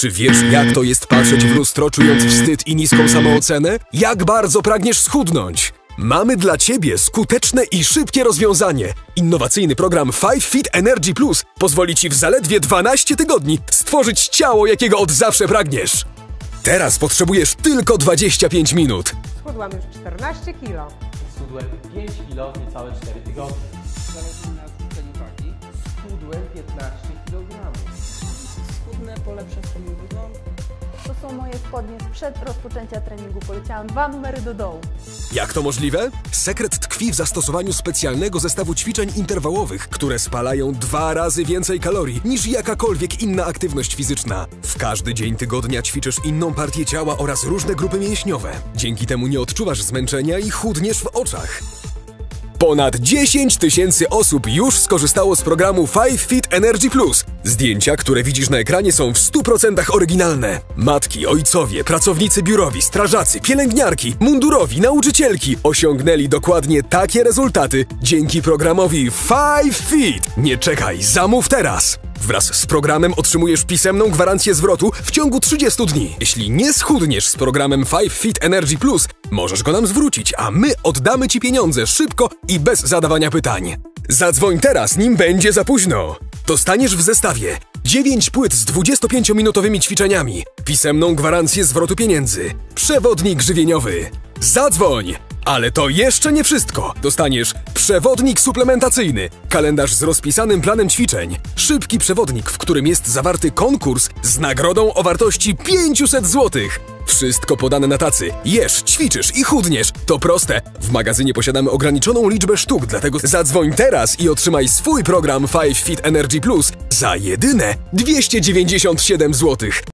Czy wiesz, jak to jest patrzeć w lustro, czując wstyd i niską samoocenę? Jak bardzo pragniesz schudnąć? Mamy dla Ciebie skuteczne i szybkie rozwiązanie. Innowacyjny program 5 Fit Energy Plus pozwoli Ci w zaledwie 12 tygodni stworzyć ciało, jakiego od zawsze pragniesz. Teraz potrzebujesz tylko 25 minut. Schudłam już 14 kg. Schudłem 5 kg w niecałe 4 tygodnie. Zależy na zrzuceniu wagi. Schudłem 15 kg. Schudnę, polepszę swój wygląd. To są moje spodnie sprzed rozpoczęcia treningu. Poleciałam 2 numery do dołu. Jak to możliwe? Sekret tkwi w zastosowaniu specjalnego zestawu ćwiczeń interwałowych, które spalają 2 razy więcej kalorii niż jakakolwiek inna aktywność fizyczna. W każdy dzień tygodnia ćwiczysz inną partię ciała oraz różne grupy mięśniowe. Dzięki temu nie odczuwasz zmęczenia i chudniesz w oczach. Ponad 10 000 osób już skorzystało z programu 5 Fit Energy Plus. Zdjęcia, które widzisz na ekranie, są w 100% oryginalne. Matki, ojcowie, pracownicy biurowi, strażacy, pielęgniarki, mundurowi, nauczycielki osiągnęli dokładnie takie rezultaty dzięki programowi 5 Fit. Nie czekaj, zamów teraz! Wraz z programem otrzymujesz pisemną gwarancję zwrotu w ciągu 30 dni. Jeśli nie schudniesz z programem 5 Fit Energy Plus, możesz go nam zwrócić, a my oddamy Ci pieniądze szybko i bez zadawania pytań. Zadzwoń teraz, nim będzie za późno. Dostaniesz w zestawie 9 płyt z 25-minutowymi ćwiczeniami, pisemną gwarancję zwrotu pieniędzy, przewodnik żywieniowy. Zadzwoń! Ale to jeszcze nie wszystko. Dostaniesz przewodnik suplementacyjny, kalendarz z rozpisanym planem ćwiczeń, szybki przewodnik, w którym jest zawarty konkurs z nagrodą o wartości 500 zł. Wszystko podane na tacy. Jesz, ćwiczysz i chudniesz. To proste. W magazynie posiadamy ograniczoną liczbę sztuk, dlatego zadzwoń teraz i otrzymaj swój program 5 Fit Energy Plus za jedyne 297 zł.